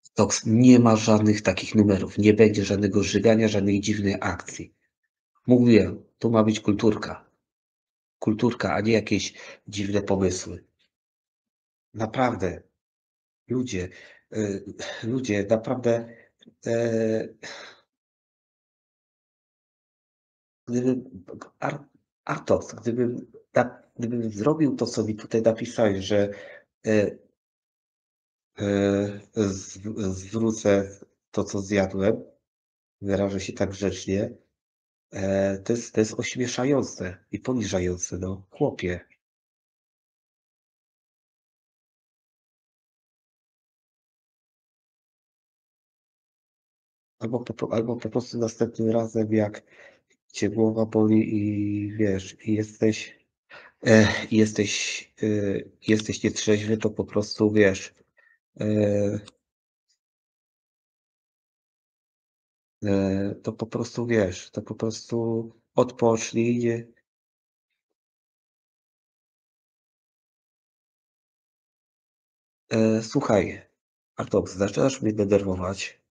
Nie ma żadnych takich numerów, nie będzie żadnego żygania, żadnej dziwnej akcji. Mówiłem, tu ma być kulturka. Kulturka, a nie jakieś dziwne pomysły. Naprawdę, ludzie, y, ludzie, naprawdę, e, gdybym Artox, gdybym zrobił to, co mi tutaj napisałeś, że e, zwrócę to, co zjadłem, wyrażę się tak grzecznie, to jest ośmieszające i poniżające, no, chłopie. Albo po prostu następnym razem, jak cię głowa boli i wiesz, jesteś nietrzeźwy, to po prostu wiesz, e, to po prostu wiesz, to po prostu odpocznij, nie. Słuchaj, Artoks, zaczynasz mnie denerwować.